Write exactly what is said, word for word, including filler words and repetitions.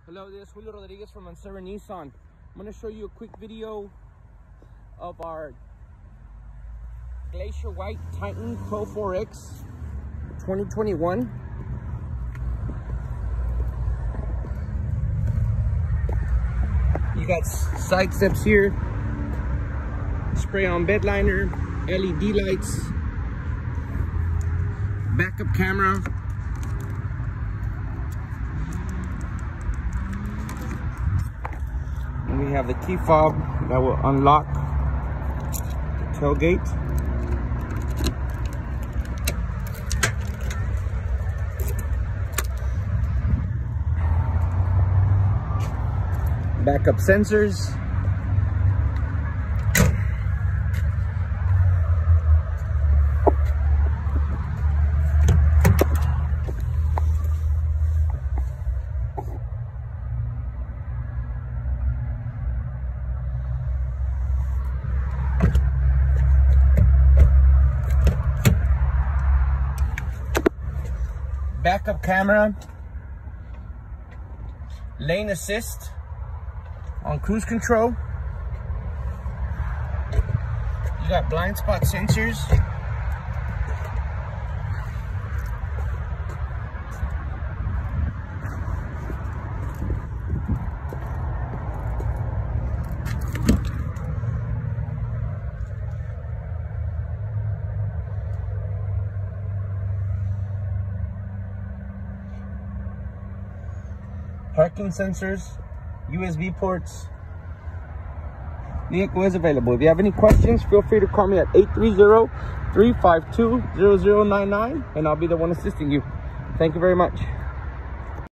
Hello, this is Julio Rodriguez from Nissan. I'm going to show you a quick video of our Glacier White Titan Pro four X twenty twenty-one. You got side steps here, spray on bed liner, L E D lights, backup camera, and we have the key fob that will unlock the tailgate. Backup sensors. Backup camera, lane assist on cruise control. You got blind spot sensors. Parking sensors, U S B ports. Vehicle is available. If you have any questions, feel free to call me at eight three zero, three five two, zero zero nine nine and I'll be the one assisting you. Thank you very much.